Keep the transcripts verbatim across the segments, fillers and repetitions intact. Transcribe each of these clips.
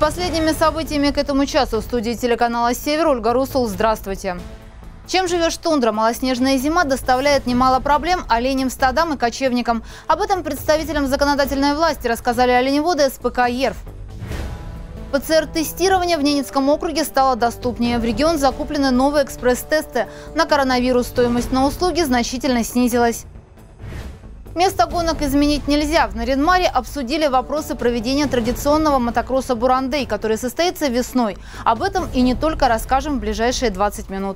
последними событиями к этому часу в студии телеканала «Север» Ольга Русул. Здравствуйте. Чем живешь, тундра? Малоснежная зима доставляет немало проблем оленям, стадам и кочевникам. Об этом представителям законодательной власти рассказали оленеводы эс пэ ка «Ерв». ПЦР-тестирование в Ненецком округе стало доступнее. В регион закуплены новые экспресс-тесты на коронавирус. Стоимость на услуги значительно снизилась. Место гонок изменить нельзя. В Нарьян-Маре обсудили вопросы проведения традиционного мотокросса «Бурандей», который состоится весной. Об этом и не только расскажем в ближайшие двадцать минут.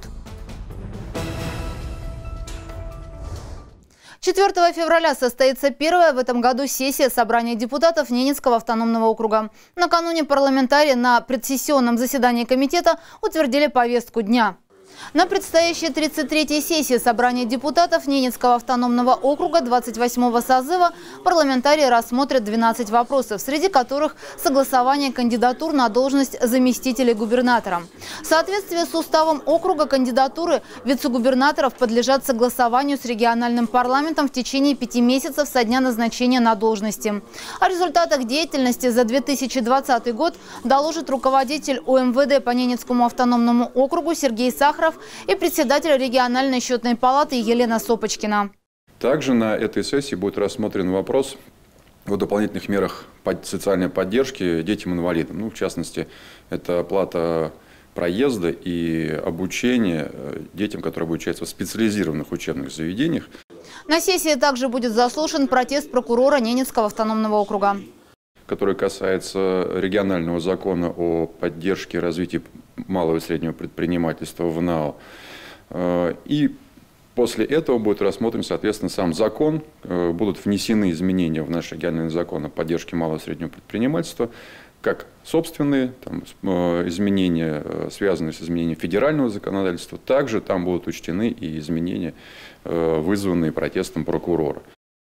четвёртого февраля состоится первая в этом году сессия собрания депутатов Ненецкого автономного округа. Накануне парламентарии на предсессионном заседании комитета утвердили повестку дня. На предстоящей тридцать третьей сессии собрания депутатов Ненецкого автономного округа двадцать восьмого созыва парламентарии рассмотрят двенадцать вопросов, среди которых согласование кандидатур на должность заместителей губернатора. В соответствии с уставом округа кандидатуры вице-губернаторов подлежат согласованию с региональным парламентом в течение пяти месяцев со дня назначения на должности. О результатах деятельности за две тысячи двадцатый год доложит руководитель о эм вэ дэ по Ненецкому автономному округу Сергей Сахаров и председатель региональной счетной палаты Елена Сопочкина. Также на этой сессии будет рассмотрен вопрос о дополнительных мерах социальной поддержки детям-инвалидам. Ну, в частности, это оплата проезда и обучения детям, которые обучаются в специализированных учебных заведениях. На сессии также будет заслушан протест прокурора Ненецкого автономного округа, который касается регионального закона о поддержке и развитии малого и среднего предпринимательства в эн а о. И после этого будет рассмотрен, соответственно, сам закон. Будут внесены изменения в наш региональный закон о поддержке малого и среднего предпринимательства, как собственные там, изменения, связанные с изменением федерального законодательства, также там будут учтены и изменения, вызванные протестом прокурора.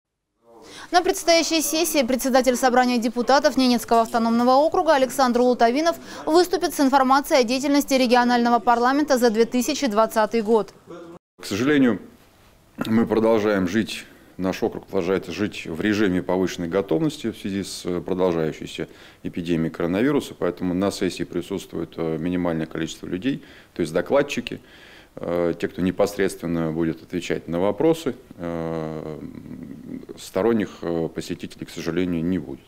На предстоящей сессии председатель собрания депутатов Ненецкого автономного округа Александр Лутовинов выступит с информацией о деятельности регионального парламента за две тысячи двадцатый год. К сожалению, мы продолжаем жить, наш округ продолжает жить в режиме повышенной готовности в связи с продолжающейся эпидемией коронавируса, поэтому на сессии присутствует минимальное количество людей, то есть докладчики. Те, кто непосредственно будет отвечать на вопросы, сторонних посетителей, к сожалению, не будет.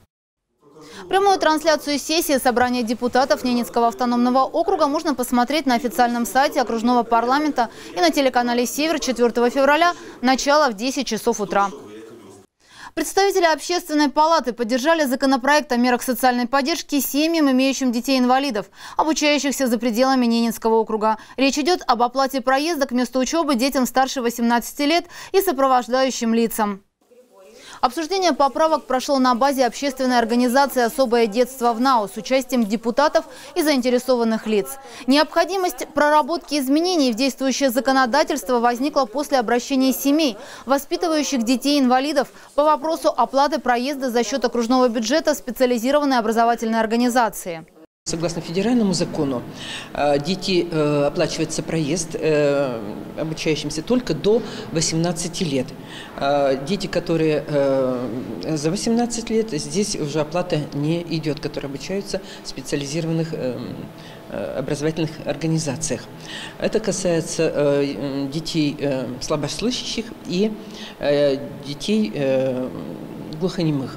Прямую трансляцию сессии собрания депутатов Ненецкого автономного округа можно посмотреть на официальном сайте окружного парламента и на телеканале «Север» четвёртого февраля, начало в десять часов утра. Представители Общественной палаты поддержали законопроект о мерах социальной поддержки семьям, имеющим детей-инвалидов, обучающихся за пределами Ненецкого округа. Речь идет об оплате проезда к месту учебы детям старше восемнадцати лет и сопровождающим лицам. Обсуждение поправок прошло на базе общественной организации «Особое детство» в эн а о с участием депутатов и заинтересованных лиц. Необходимость проработки изменений в действующее законодательство возникла после обращения семей, воспитывающих детей-инвалидов, по вопросу оплаты проезда за счет окружного бюджета специализированной образовательной организации. Согласно федеральному закону, дети оплачивается проезд обучающимся только до восемнадцати лет. Дети, которые за восемнадцать лет, здесь уже оплата не идет, которые обучаются в специализированных образовательных организациях. Это касается детей слабослышащих и детей глухонемых.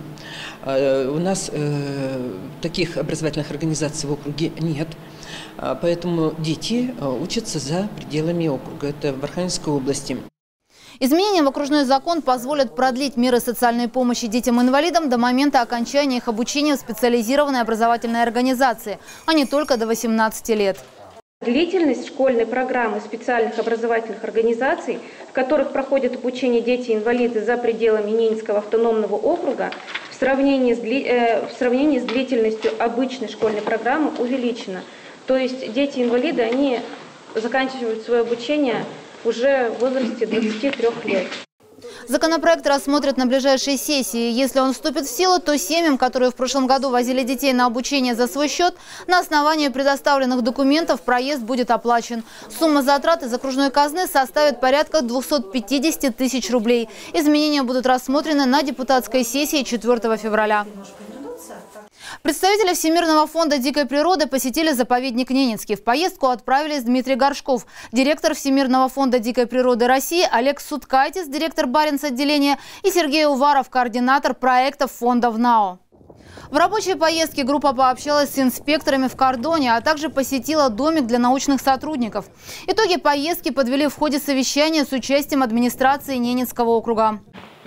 У нас э, таких образовательных организаций в округе нет, поэтому дети учатся за пределами округа, это в Архангельской области. Изменения в окружной закон позволят продлить меры социальной помощи детям-инвалидам до момента окончания их обучения в специализированной образовательной организации, а не только до восемнадцати лет. Длительность школьной программы специальных образовательных организаций, в которых проходят обучение дети-инвалиды за пределами Ненецкого автономного округа, в сравнении с, э, в сравнении с длительностью обычной школьной программы увеличена. То есть дети-инвалиды, они заканчивают свое обучение уже в возрасте двадцати трёх лет. Законопроект рассмотрят на ближайшей сессии. Если он вступит в силу, то семьям, которые в прошлом году возили детей на обучение за свой счет, на основании предоставленных документов проезд будет оплачен. Сумма затрат из окружной казны составит порядка двухсот пятидесяти тысяч рублей. Изменения будут рассмотрены на депутатской сессии четвёртого февраля. Представители Всемирного фонда дикой природы посетили заповедник Ненецкий. В поездку отправились Дмитрий Горшков, директор Всемирного фонда дикой природы России, Олег Суткайтис, директор Баренц-отделения, и Сергей Уваров, координатор проектов фонда ВНАО. В рабочей поездке группа пообщалась с инспекторами в кордоне, а также посетила домик для научных сотрудников. Итоги поездки подвели в ходе совещания с участием администрации Ненецкого округа.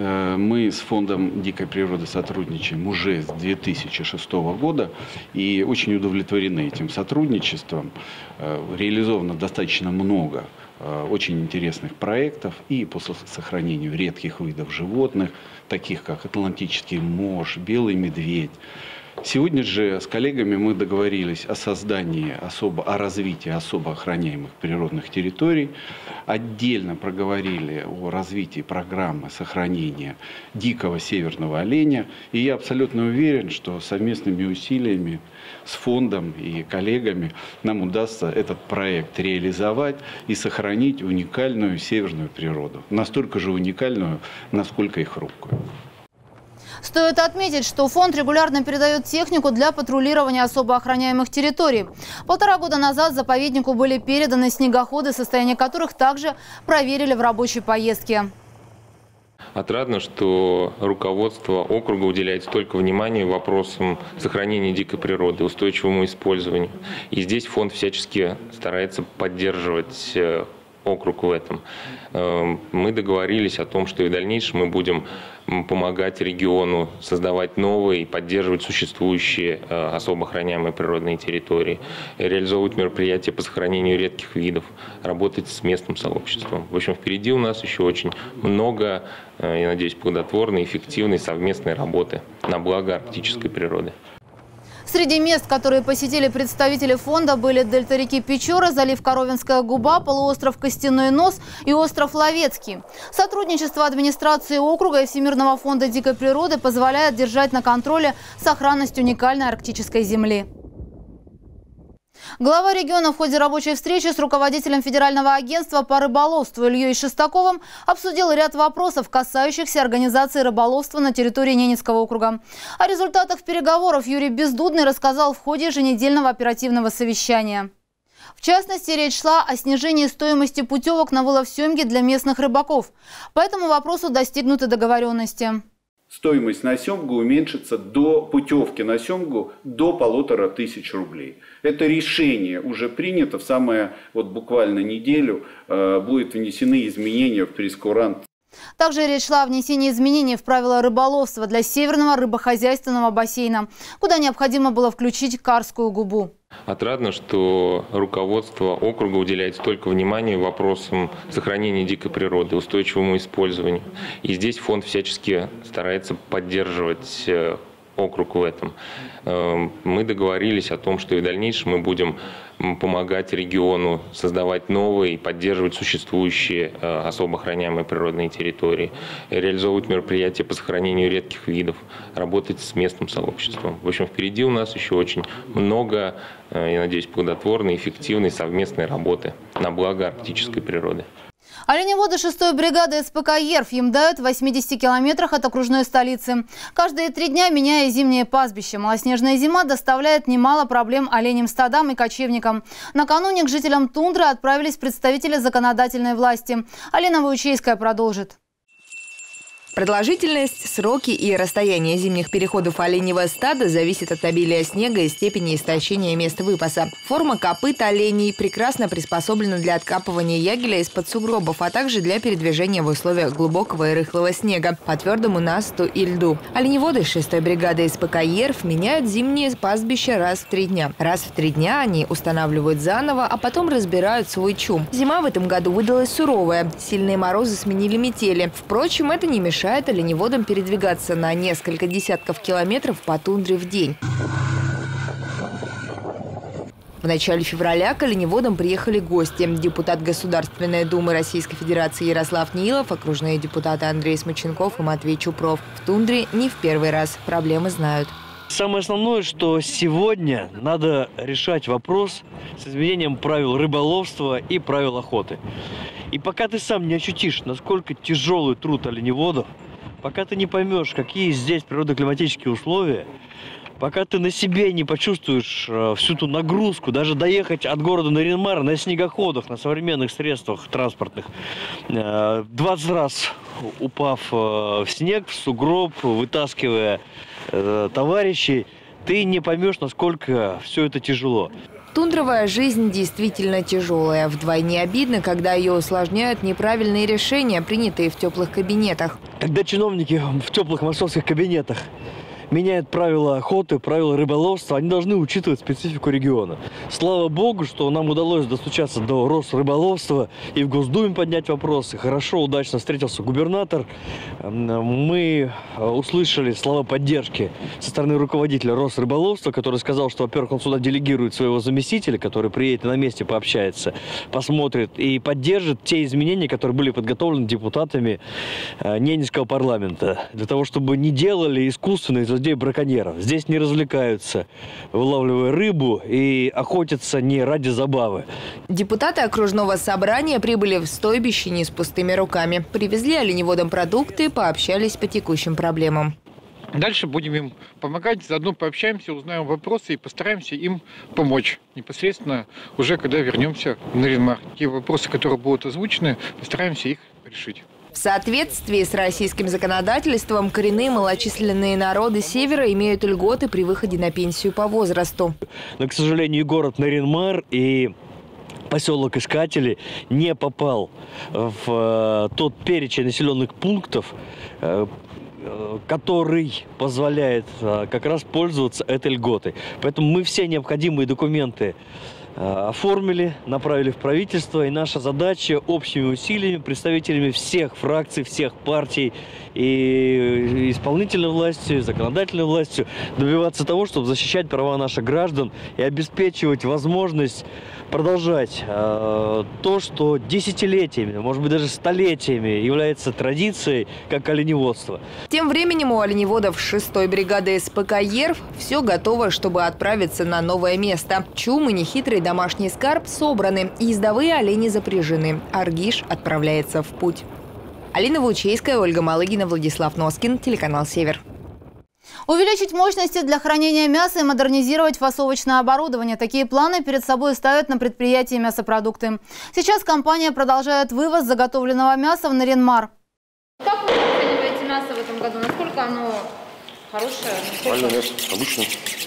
Мы с Фондом дикой природы сотрудничаем уже с две тысячи шестого года и очень удовлетворены этим сотрудничеством. Реализовано достаточно много очень интересных проектов и по сохранению редких видов животных, таких как атлантический морж, белый медведь. Сегодня же с коллегами мы договорились о создании, особо, о развитии особо охраняемых природных территорий. Отдельно проговорили о развитии программы сохранения дикого северного оленя. И я абсолютно уверен, что совместными усилиями с фондом и коллегами нам удастся этот проект реализовать и сохранить уникальную северную природу. Настолько же уникальную, насколько и хрупкую. Стоит отметить, что фонд регулярно передает технику для патрулирования особо охраняемых территорий. Полтора года назад заповеднику были переданы снегоходы, состояние которых также проверили в рабочей поездке. Отрадно, что руководство округа уделяет столько внимания вопросам сохранения дикой природы, устойчивому использованию. И здесь фонд всячески старается поддерживать округ в этом. Мы договорились о том, что и в дальнейшем мы будем помогать региону создавать новые и поддерживать существующие особо охраняемые природные территории, реализовывать мероприятия по сохранению редких видов, работать с местным сообществом. В общем, впереди у нас еще очень много, я надеюсь, плодотворной, эффективной совместной работы на благо арктической природы. Среди мест, которые посетили представители фонда, были дельта реки Печора, залив Коровинская губа, полуостров Костяной нос и остров Ловецкий. Сотрудничество администрации округа и Всемирного фонда дикой природы позволяет держать на контроле сохранность уникальной арктической земли. Глава региона в ходе рабочей встречи с руководителем Федерального агентства по рыболовству Ильей Шестаковым обсудил ряд вопросов, касающихся организации рыболовства на территории Ненецкого округа. О результатах переговоров Юрий Бездудный рассказал в ходе еженедельного оперативного совещания. В частности, речь шла о снижении стоимости путевок на вылов семги для местных рыбаков. По этому вопросу достигнуты договоренности. Стоимость на семгу уменьшится до путевки на семгу до полутора тысяч рублей. Это решение уже принято. В самое вот буквально неделю э, будут внесены изменения в прейскурант. Также речь шла о внесении изменений в правила рыболовства для северного рыбохозяйственного бассейна, куда необходимо было включить Карскую губу. Отрадно, что руководство округа уделяет столько внимания вопросам сохранения дикой природы, устойчивому использованию. И здесь фонд всячески старается поддерживать округ в этом. Мы договорились о том, что и в дальнейшем мы будем помогать региону создавать новые и поддерживать существующие особо охраняемые природные территории, реализовывать мероприятия по сохранению редких видов, работать с местным сообществом. В общем, впереди у нас еще очень много, я надеюсь, плодотворной, эффективной совместной работы на благо арктической природы. Оленеводы шестой бригады СПК «Ерф» ямдают в восьмидесяти километрах от окружной столицы. Каждые три дня меняя зимнее пастбище. Малоснежная зима доставляет немало проблем оленям стадам и кочевникам. Накануне к жителям тундры отправились представители законодательной власти. Алина Ваучейская продолжит. Продолжительность, сроки и расстояние зимних переходов оленевого стада зависит от обилия снега и степени истощения мест выпаса. Форма копыт оленей прекрасно приспособлена для откапывания ягеля из-под сугробов, а также для передвижения в условиях глубокого и рыхлого снега по твердому насту и льду. Оленеводы шестой бригады СПК «Ерф» меняют зимние пастбища раз в три дня. Раз в три дня они устанавливают заново, а потом разбирают свой чум. Зима в этом году выдалась суровая. Сильные морозы сменили метели. Впрочем, это не мешает оленеводам передвигаться на несколько десятков километров по тундре в день. В начале февраля к оленеводам приехали гости. Депутат Государственной Думы Российской Федерации Ярослав Нилов, окружные депутаты Андрей Смоченков и Матвей Чупров. В тундре не в первый раз. Проблемы знают. Самое основное, что сегодня надо решать вопрос с изменением правил рыболовства и правил охоты. И пока ты сам не ощутишь, насколько тяжелый труд оленеводов, пока ты не поймешь, какие здесь природно-климатические условия, пока ты на себе не почувствуешь всю ту нагрузку, даже доехать от города Нарьян-Мар на снегоходах, на современных средствах транспортных, двадцать раз упав в снег, в сугроб, вытаскивая товарищей, ты не поймешь, насколько все это тяжело. Тундровая жизнь действительно тяжелая. Вдвойне обидно, когда ее усложняют неправильные решения, принятые в теплых кабинетах. Когда чиновники в теплых московских кабинетах меняют правила охоты, правила рыболовства, они должны учитывать специфику региона. Слава богу, что нам удалось достучаться до Росрыболовства и в Госдуме поднять вопросы. Хорошо, удачно встретился губернатор. Мы услышали слова поддержки со стороны руководителя Росрыболовства, который сказал, что, во-первых, он сюда делегирует своего заместителя, который приедет и на месте пообщается, посмотрит и поддержит те изменения, которые были подготовлены депутатами Ненецкого парламента, для того, чтобы не делали искусственные браконьеров. Здесь не развлекаются, вылавливая рыбу, и охотятся не ради забавы. Депутаты окружного собрания прибыли в стойбище не с пустыми руками. Привезли оленеводам продукты, пообщались по текущим проблемам. Дальше будем им помогать, заодно пообщаемся, узнаем вопросы и постараемся им помочь. Непосредственно уже когда вернемся в Нарьян-Мар. Те вопросы, которые будут озвучены, постараемся их решить. В соответствии с российским законодательством, коренные малочисленные народы Севера имеют льготы при выходе на пенсию по возрасту. Но, к сожалению, город Нарьян-Мар и поселок Искатели не попал в тот перечень населенных пунктов, который позволяет как раз пользоваться этой льготой. Поэтому мы все необходимые документы оформили, направили в правительство, и наша задача общими усилиями, представителями всех фракций, всех партий и исполнительной властью, и законодательной властью добиваться того, чтобы защищать права наших граждан и обеспечивать возможность продолжать э, то, что десятилетиями, может быть даже столетиями является традицией, как оленеводство. Тем временем у оленеводов шестой бригады СПК «Ерв» все готово, чтобы отправиться на новое место. Чум и нехитрый домашний скарб собраны, ездовые олени запряжены. Аргиш отправляется в путь. Алина Вучейская, Ольга Малыгина, Владислав Носкин, телеканал «Север». Увеличить мощности для хранения мяса и модернизировать фасовочное оборудование. Такие планы перед собой ставят на предприятии мясопродукты. Сейчас компания продолжает вывоз заготовленного мяса в Нарьян-Мар. Как вы оцениваете мясо в этом году? Насколько оно хорошее? Нормальное мясо, обычное.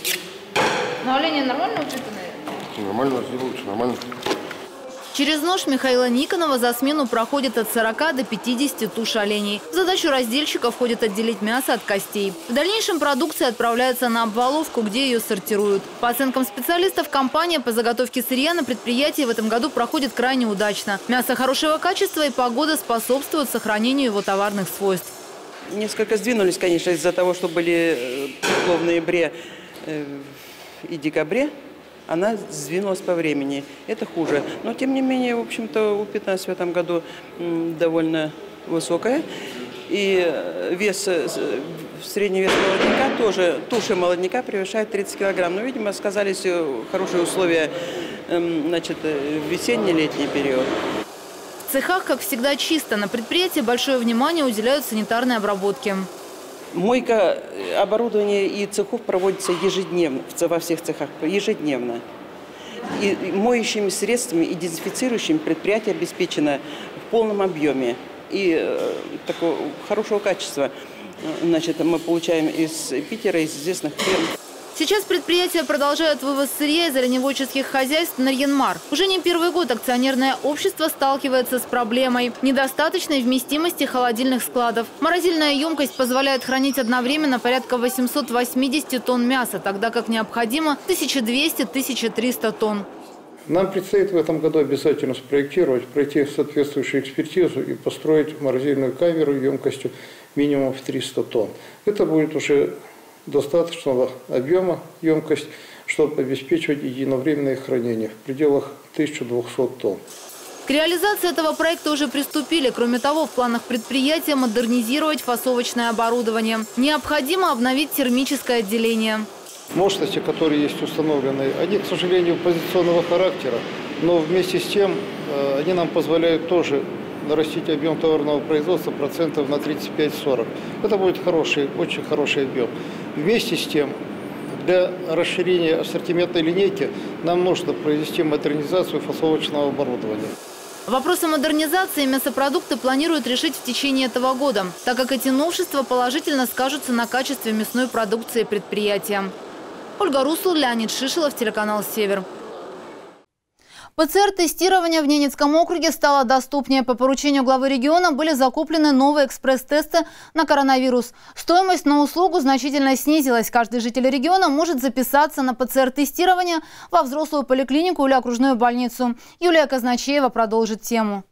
Но олени нормально упитанные? Нормально сделают, нормально. Через нож Михаила Никонова за смену проходит от сорока до пятидесяти туш оленей. В задачу раздельщика входит отделить мясо от костей. В дальнейшем продукция отправляется на обваловку, где ее сортируют. По оценкам специалистов, компания по заготовке сырья на предприятии в этом году проходит крайне удачно. Мясо хорошего качества и погода способствуют сохранению его товарных свойств. Несколько сдвинулись, конечно, из-за того, что были тепло в ноябре и декабре. Она сдвинулась по времени. Это хуже. Но, тем не менее, в общем-то, упитанность в этом году довольно высокая. И вес, средний вес молодняка тоже, туши молодняка превышает тридцать килограмм. Но, видимо, сказались хорошие условия, значит, в весенне-летний период. В цехах, как всегда, чисто. На предприятии большое внимание уделяют санитарной обработке. Мойка оборудования и цехов проводится ежедневно, во всех цехах, ежедневно. И моющими средствами и дезинфицирующими предприятие обеспечено в полном объеме и э, такого хорошего качества. Значит, мы получаем из Питера, из известных фирм. Сейчас предприятия продолжают вывоз сырья из оленеводческих хозяйств в Нарьян-Мар. Уже не первый год акционерное общество сталкивается с проблемой недостаточной вместимости холодильных складов. Морозильная емкость позволяет хранить одновременно порядка восьмисот восьмидесяти тонн мяса, тогда как необходимо тысяча двести — тысяча триста тонн. Нам предстоит в этом году обязательно спроектировать, пройти соответствующую экспертизу и построить морозильную камеру емкостью минимум в триста тонн. Это будет уже достаточного объема емкость, чтобы обеспечивать единовременное хранение в пределах тысячи двухсот тонн. К реализации этого проекта уже приступили. Кроме того, в планах предприятия модернизировать фасовочное оборудование. Необходимо обновить термическое отделение. Мощности, которые есть установлены, они, к сожалению, позиционного характера, но вместе с тем они нам позволяют тоже нарастить объем товарного производства процентов на тридцать пять — сорок. Это будет хороший, очень хороший объем. Вместе с тем Для расширения ассортиментной линейки нам нужно провести модернизацию фасовочного оборудования. Вопросы модернизации мясопродукты планируют решить в течение этого года, так как эти новшества положительно скажутся на качестве мясной продукции предприятия. Ольга Русул, Леонид Шишилов, телеканал «Север». ПЦР-тестирование в Ненецком округе стало доступнее. По поручению главы региона были закуплены новые экспресс-тесты на коронавирус. Стоимость на услугу значительно снизилась. Каждый житель региона может записаться на ПЦР-тестирование во взрослую поликлинику или окружную больницу. Юлия Казначеева продолжит тему.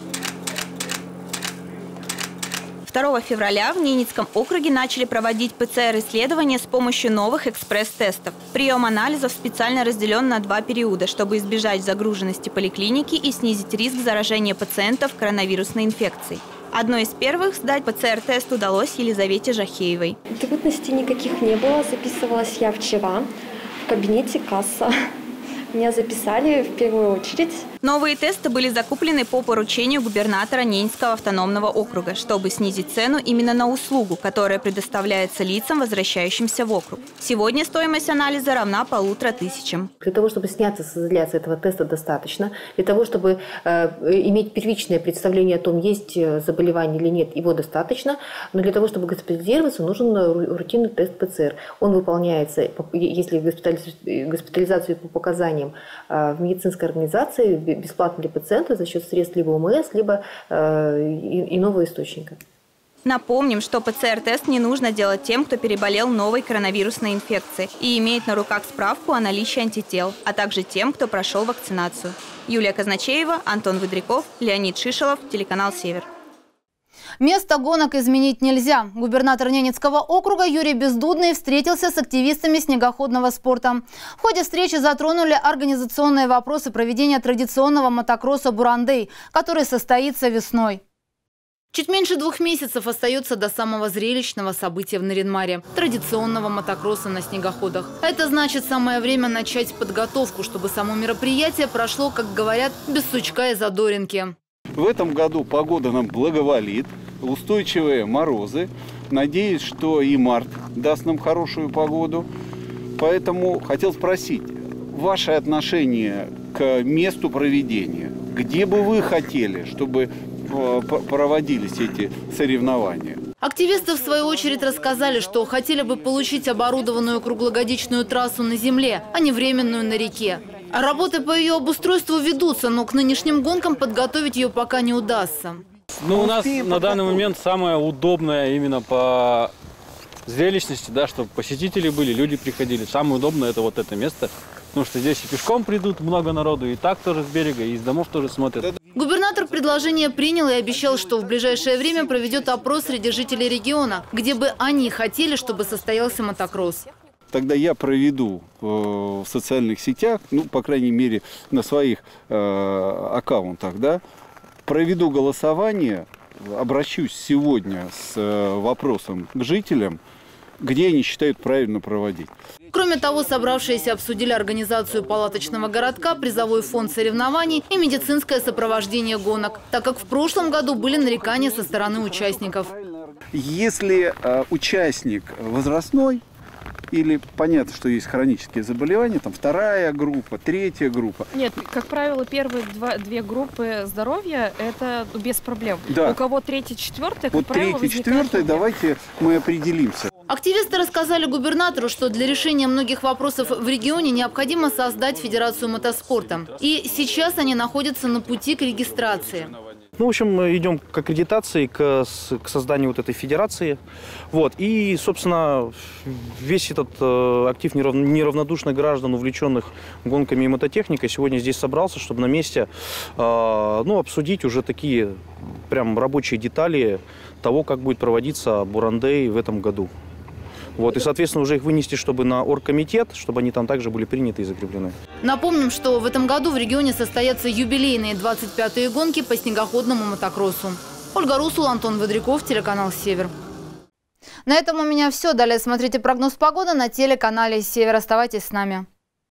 второго февраля в Ненецком округе начали проводить ПЦР-исследования с помощью новых экспресс-тестов. Прием анализов специально разделен на два периода, чтобы избежать загруженности поликлиники и снизить риск заражения пациентов коронавирусной инфекцией. Одной из первых сдать ПЦР-тест удалось Елизавете Жахеевой. Трудностей никаких не было. Записывалась я вчера в кабинете касса. Меня записали в первую очередь. Новые тесты были закуплены по поручению губернатора Ненецкого автономного округа, чтобы снизить цену именно на услугу, которая предоставляется лицам, возвращающимся в округ. Сегодня стоимость анализа равна полутора тысячам. Для того, чтобы сняться с изоляции этого теста, достаточно. Для того, чтобы э, иметь первичное представление о том, есть заболевание или нет, его достаточно. Но для того, чтобы госпитализироваться, нужен рутинный тест ПЦР. Он выполняется, если госпитализацию по показаниям в медицинской организации, бесплатно для пациента за счет средств либо ОМС, либо э, иного источника. Напомним, что ПЦР-тест не нужно делать тем, кто переболел новой коронавирусной инфекцией и имеет на руках справку о наличии антител, а также тем, кто прошел вакцинацию. Юлия Казначеева, Антон Выдряков, Леонид Шишилов, телеканал «Север». Место гонок изменить нельзя. Губернатор Ненецкого округа Юрий Бездудный встретился с активистами снегоходного спорта. В ходе встречи затронули организационные вопросы проведения традиционного мотокросса «Бурандей», который состоится весной. Чуть меньше двух месяцев остается до самого зрелищного события в Наринмаре – традиционного мотокросса на снегоходах. Это значит, самое время начать подготовку, чтобы само мероприятие прошло, как говорят, без сучка и задоринки. В этом году погода нам благоволит, устойчивые морозы. Надеюсь, что и март даст нам хорошую погоду. Поэтому хотел спросить, ваше отношение к месту проведения. Где бы вы хотели, чтобы проводились эти соревнования? Активисты, в свою очередь, рассказали, что хотели бы получить оборудованную круглогодичную трассу на земле, а не временную на реке. Работы по ее обустройству ведутся, но к нынешним гонкам подготовить ее пока не удастся. Ну, у нас на данный момент самое удобное именно по зрелищности, да, чтобы посетители были, люди приходили. Самое удобное — это вот это место, потому что здесь и пешком придут много народу, и так тоже с берега, и из домов тоже смотрят. Губернатор предложение принял и обещал, что в ближайшее время проведет опрос среди жителей региона, где бы они хотели, чтобы состоялся мотокросс. Тогда я проведу э, в социальных сетях, ну, по крайней мере, на своих э, аккаунтах, да, проведу голосование, обращусь сегодня с э, вопросом к жителям, где они считают правильно проводить. Кроме того, собравшиеся обсудили организацию палаточного городка, призовой фонд соревнований и медицинское сопровождение гонок, так как в прошлом году были нарекания со стороны участников. Если э, участник возрастной, или понятно, что есть хронические заболевания, там вторая группа, третья группа. Нет, как правило, первые два, две группы здоровья – это без проблем. Да. У кого третья, четвертая, как вот правило, третья, четвертая, давайте мы определимся. Активисты рассказали губернатору, что для решения многих вопросов в регионе необходимо создать Федерацию мотоспорта. И сейчас они находятся на пути к регистрации. Ну, в общем, мы идем к аккредитации, к, к созданию вот этой федерации. Вот. И, собственно, весь этот э, актив нерав, неравнодушных граждан, увлеченных гонками и мототехникой, сегодня здесь собрался, чтобы на месте э, ну, обсудить уже такие прям рабочие детали того, как будет проводиться Бурандей в этом году. Вот, и, соответственно, уже их вынести, чтобы на оргкомитет, чтобы они там также были приняты и закреплены. Напомним, что в этом году в регионе состоятся юбилейные двадцать пятые гонки по снегоходному мотокроссу. Ольга Русул, Антон Выдряков, телеканал «Север». На этом у меня все. Далее смотрите прогноз погоды на телеканале «Север». Оставайтесь с нами.